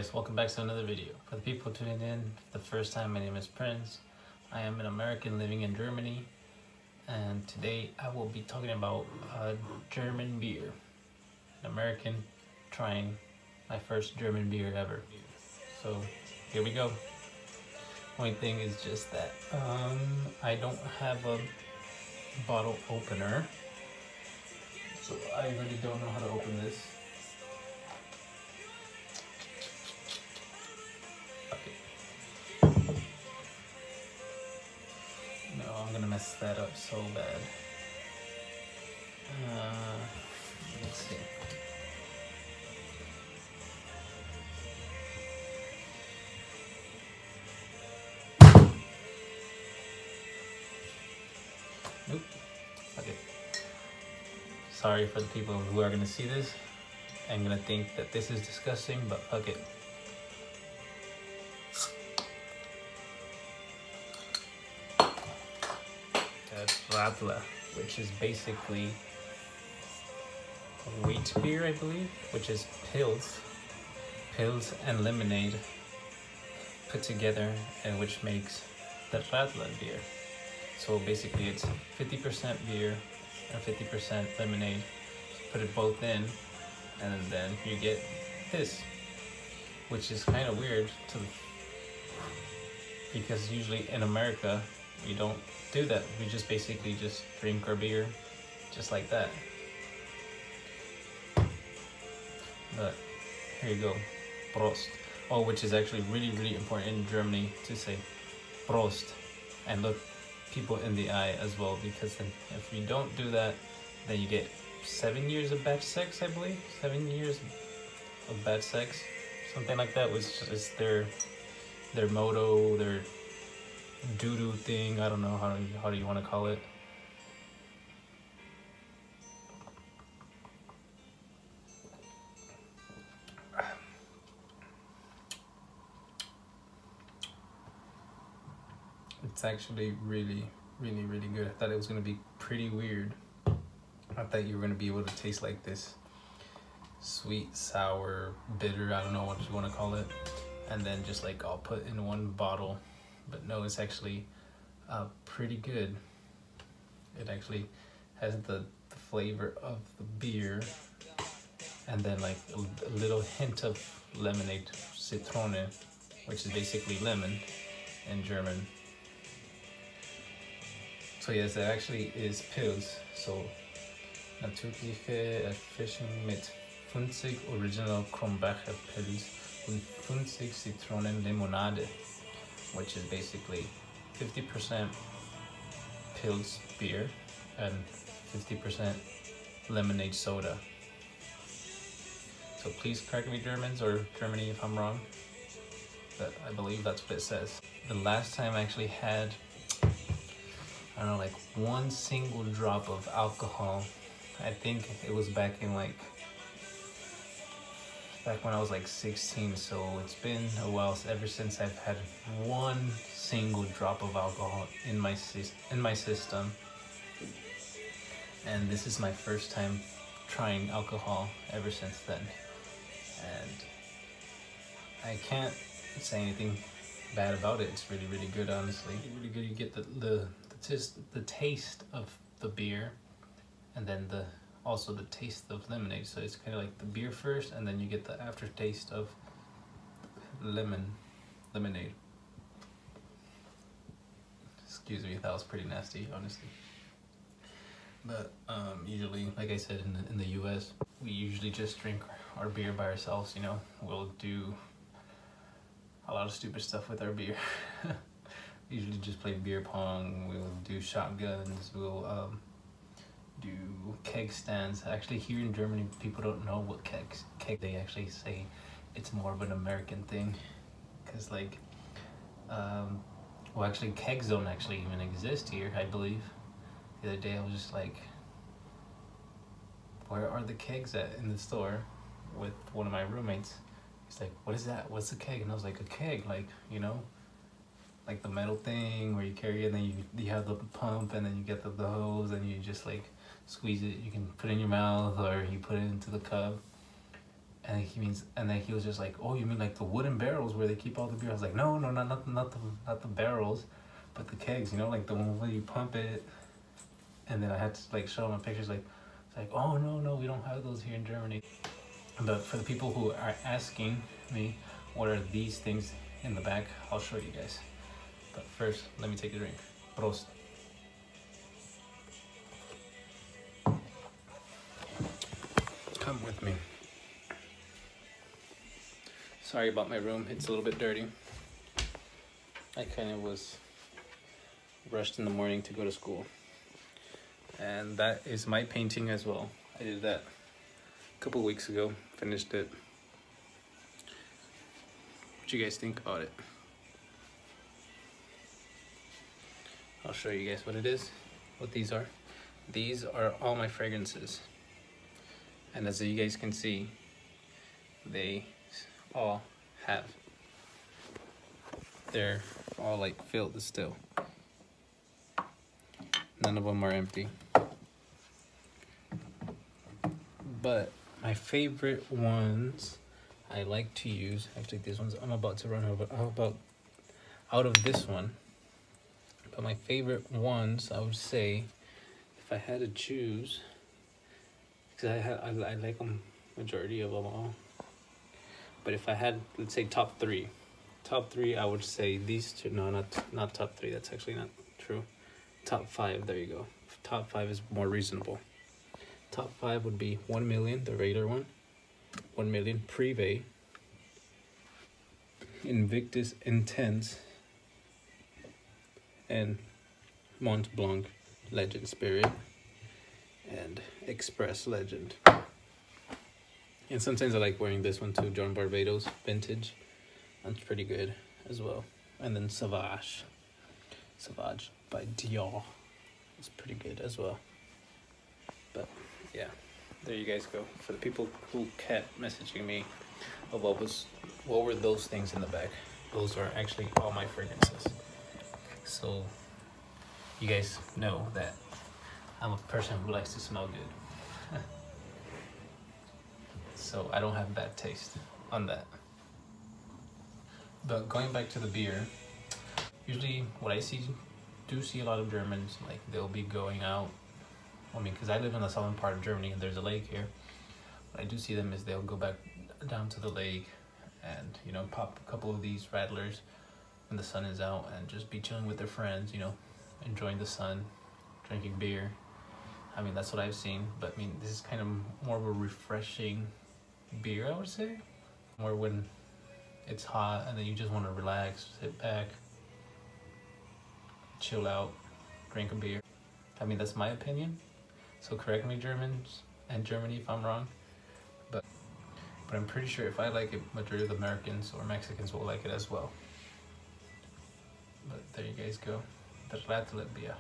guys, welcome back to another video. For the people tuning in for the first time, my name is Prince. I am an American living in Germany, and today I will be talking about German beer. An American trying my first German beer ever. So here we go. Only thing is just that I don't have a bottle opener, so I really don't know how to open this. I'm gonna mess that up so bad. Let's see. Nope. Okay. Sorry for the people who are gonna see this. I'm gonna think that this is disgusting, but fuck it. Radler, which is basically wheat beer, I believe, which is pills and lemonade put together, and which makes the radler beer. So basically it's 50% beer and 50% lemonade. Put it both in, and then you get this, which is kind of weird because usually in America we don't do that. We just basically just drink our beer just like that. But here you go, Prost. Oh, which is actually really important in Germany to say Prost and look people in the eye as well, because then if you don't do that, then you get 7 years of bad sex, I believe. 7 years of bad sex, something like that, which is their motto, their doo-doo thing. I don't know, how do you want to call it? It's actually really good. I thought it was going to be pretty weird. I thought you were going to be able to taste like this sweet, sour, bitter, I don't know what you want to call it, and then just like all put in one bottle. But no, it's actually pretty good. It actually has the flavor of the beer, and then like a little hint of lemonade, Zitrone, which is basically lemon in German. So yes, it actually is Pils. So natürliche Erfrischung mit 50 Original Krombacher Pils und 50 Zitronen Limonade, which is basically 50% Pils beer and 50% lemonade soda. So please correct me, Germans, or Germany if I'm wrong, but I believe that's what it says. The last time I actually had, I don't know, like one single drop of alcohol, I think it was back when I was like 16, so it's been a while ever since I've had one single drop of alcohol in my system. And this is my first time trying alcohol ever since then. And I can't say anything bad about it. It's really good, honestly. Really good. You get the taste of the beer, and then also the taste of lemonade. So it's kind of like the beer first, and then you get the aftertaste of lemonade. Excuse me, that was pretty nasty, honestly. But usually, like I said, in the US, we usually just drink our beer by ourselves, you know. We'll do a lot of stupid stuff with our beer. We usually just play beer pong, we'll do shotguns, we'll do keg stands. Actually, here in Germany, people don't know what keg. They actually say it's more of an American thing, because like, well, actually, kegs don't actually even exist here, I believe. The other day, I was just like, where are the kegs at in the store? With one of my roommates. He's like, what is that? What's a keg? And I was like, a keg, like, you know, like the metal thing where you carry it, and then you have the pump, and then you get the hose, and you just like squeeze it. You can put it in your mouth, or you put it into the cup. And and then he was just like, oh, you mean like the wooden barrels where they keep all the beer? I was like, no, not the barrels, but the kegs, you know, like the one where you pump it. And then I had to like show him pictures, like, it's like, oh no, we don't have those here in Germany. But for the people who are asking me, what are these things in the back, I'll show you guys. But first, let me take a drink. Prost. Come with me. Sorry about my room, it's a little bit dirty. I kind of was rushed in the morning to go to school. And that is my painting as well. I did that a couple weeks ago, finished it. What you guys think about it? I'll show you guys what it is, what these are. These are all my fragrances. And as you guys can see, they all have, they're all like filled still. None of them are empty. But my favorite ones I like to use, actually these ones I'm about to run out of this one. But my favorite ones, I would say, if I had to choose, because I like them, majority of them all. But if I had, let's say top three, I would say these two. No, not top three. That's actually not true. Top five. There you go. Top five is more reasonable. Top five would be 1 million, the regular one. 1 million Privé, Invictus Intense, and Mont Blanc Legend Spirit, and Express Legend. And sometimes I like wearing this one too, John Barbados Vintage. That's pretty good as well. And then Sauvage by Dior. It's pretty good as well. But yeah, there you guys go. For the people who kept messaging me of what were those things in the back, those are actually all my fragrances. So you guys know that I'm a person who likes to smell good. So I don't have bad taste on that. But going back to the beer, usually what I do see a lot of Germans, like they'll be going out. I mean, because I live in the southern part of Germany and there's a lake here. What I do see them is they'll go back down to the lake and, you know, pop a couple of these radlers when the sun is out and just be chilling with their friends, you know, enjoying the sun, drinking beer. I mean, that's what I've seen, but I mean, this is kind of more of a refreshing beer, I would say. More when it's hot and then you just want to relax, sit back, chill out, drink a beer. I mean, that's my opinion. So correct me, Germans and Germany, if I'm wrong. But I'm pretty sure if I like it, majority of the Americans or Mexicans will like it as well. But there you guys go. The radler beer.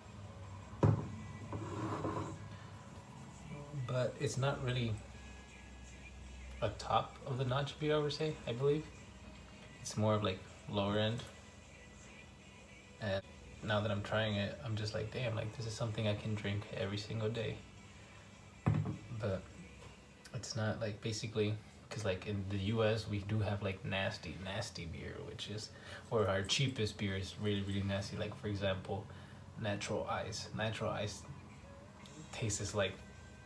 But it's not really a top of the notch beer, I would say, I believe. It's more of like lower end. And now that I'm trying it, I'm just like, damn, like this is something I can drink every single day. But it's not like, basically, because like in the US we do have like nasty beer, which is, or our cheapest beer is really nasty. Like for example, natural ice tastes like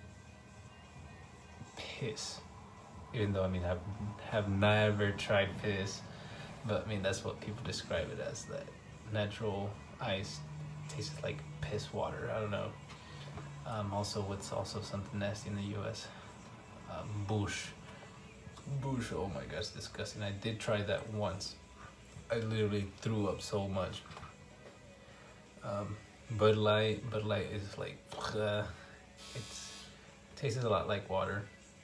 piss, even though I mean I have never tried piss, but I mean that's what people describe it as, that natural ice tastes like piss water. I don't know. Also, what's also something nasty in the US, Bush, oh my gosh, disgusting. I did try that once. I literally threw up so much. Bud Light is like, it tastes a lot like water.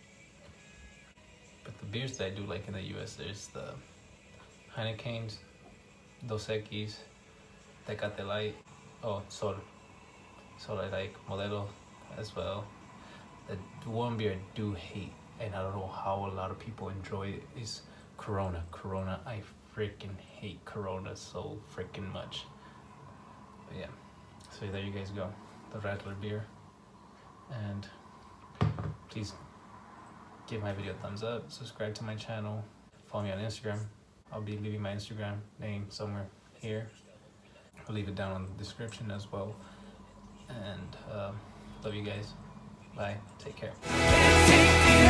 But the beers that I do like in the US, there's the Heineken's, Dos Equis, Tecate Light, oh, Sol I like, Modelo as well. The one beer I do hate, and I don't know how a lot of people enjoy it, is Corona. I freaking hate Corona so freaking much. But yeah, so there you guys go, the radler beer. And please give my video a thumbs up, subscribe to my channel, follow me on Instagram. I'll be leaving my Instagram name somewhere here. I'll leave it down in the description as well. And love you guys. Bye. Take care.